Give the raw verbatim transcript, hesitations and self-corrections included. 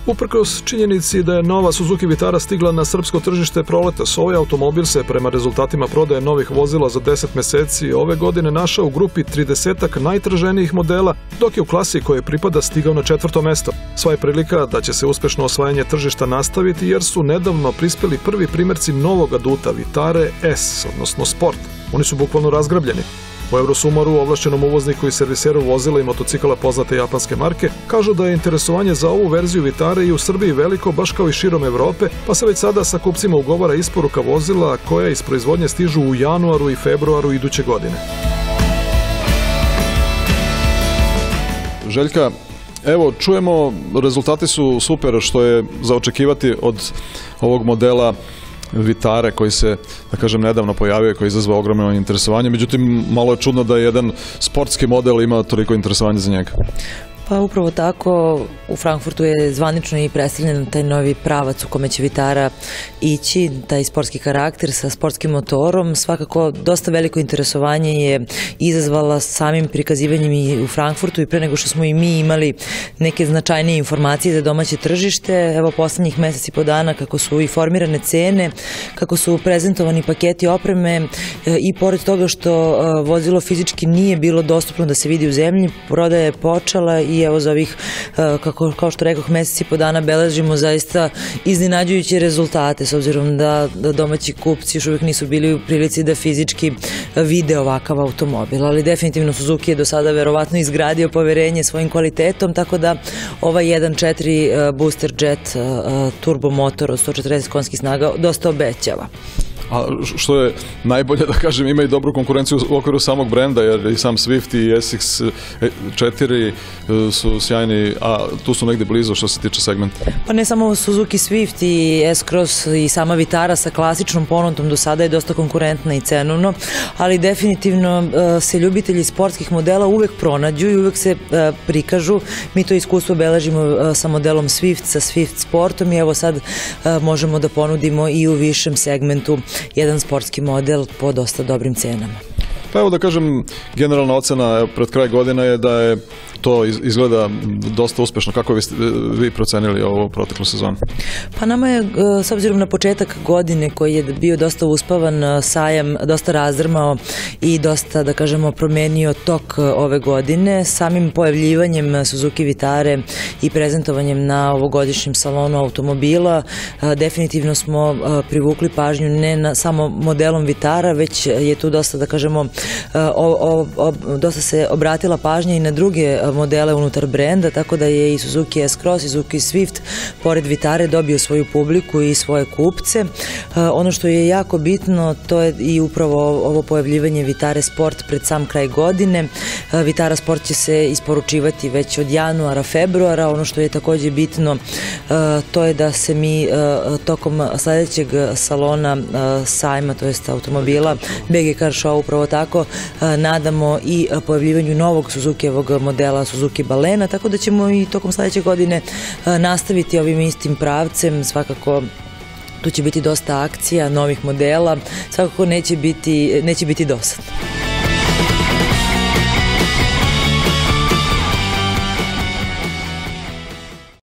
Uprkos činjenici da je nova Suzuki Vitara stigla na srpsko tržište proletos, ovaj automobil se prema rezultatima prodaje novih vozila za deset meseci ove godine našao u grupi tridesetak najtraženijih modela, dok je u klasi koje pripada stigao na četvrto mesto. Sva je prilika da će se uspešno osvajanje tržišta nastaviti jer su nedavno prispeli prvi primerci novog aduta Vitare S, odnosno Sport. Oni su bukvalno razgrabljeni. U Eurosumaru, ovlašćenom uvozniku i serviseru vozila i motocikala poznate japanske marke, kažu da je interesovanje za ovu verziju Vitare i u Srbiji veliko, baš kao i širom Evrope, pa se već sada sa kupcima ugovara isporuka vozila koja iz proizvodnje stižu u januaru i februaru iduće godine. Željka, evo, čujemo, rezultati su super, što je za očekivati od ovog modela Vitare koji se, da kažem, nedavno pojavio i koji je izazvao ogromno interesovanje. Međutim, malo je čudno da jedan sportski model ima toliko interesovanja za njega. Pa upravo tako, u Frankfurtu je zvanično i predstavljen taj novi pravac u kome će Vitara ići, taj sportski karakter sa sportskim motorom. Svakako, dosta veliko interesovanje je izazvala samim prikazivanjem i u Frankfurtu i pre nego što smo i mi imali neke značajnije informacije za domaće tržište. Evo, poslednjih meseci i po dana kako su i formirane cene, kako su prezentovani paketi opreme i pored toga što vozilo fizički nije bilo dostupno da se vidi u zemlji, prodaja je počela i evo za ovih, kako, kao što rekoh, meseci i po dana beležimo zaista iznenađujuće rezultate, s obzirom da, da domaći kupci još uvijek nisu bili u prilici da fizički vide ovakav automobil, ali definitivno Suzuki je do sada verovatno izgradio poverenje svojim kvalitetom, tako da ovaj jedan četiri booster jet turbo motor od sto četrdeset konjskih snaga dosta obećava. A što je najbolje, da kažem, ima i dobru konkurenciju u okviru samog brenda, jer i sam Swift i S X četiri su sjajni, a tu su negde blizu što se tiče segmenta. Pa ne samo Suzuki Swift i S-Cross i sama Vitara sa klasičnom ponudom do sada je dosta konkurentna i cenovno, ali definitivno se ljubitelji sportskih modela uvek pronađu i uvek se prikažu. Mi to iskustvo beležimo sa modelom Swift, sa Swift Sportom i evo sad možemo da ponudimo i u višem segmentu jedan sportski model po dosta dobrim cenama. Pa evo da kažem, generalna ocena pred kraj godina je da je to izgleda dosta uspešno. Kako biste vi procenili ovu proteklu sezonu? Pa nama je, s obzirom na početak godine koji je bio dosta uspavan, sajam dosta razdrmao i dosta, da kažemo, promenio tok ove godine. Samim pojavljivanjem Suzuki Vitare i prezentovanjem na ovogodišnjem salonu automobila definitivno smo privukli pažnju ne na samo modelom Vitara, već je tu dosta, da kažemo, o, o, dosta se obratila pažnja i na druge modele unutar brenda, tako da je i Suzuki S-Cross i Suzuki Swift pored Vitare dobio svoju publiku i svoje kupce. Ono što je jako bitno, to je i upravo ovo pojavljivanje Vitare Sport pred sam kraj godine. Vitara Sport će se isporučivati već od januara, februara. Ono što je takođe bitno, to je da se mi tokom sledećeg salona sajma, to jest automobila, B G Car Show, upravo tako, nadamo i pojavljivanju novog Suzukijevog modela Suzuki Balena, tako da ćemo i tokom sledeće godine nastaviti ovim istim pravcem. Svakako tu će biti dosta akcija, novih modela, svakako neće biti, neće biti dosadno.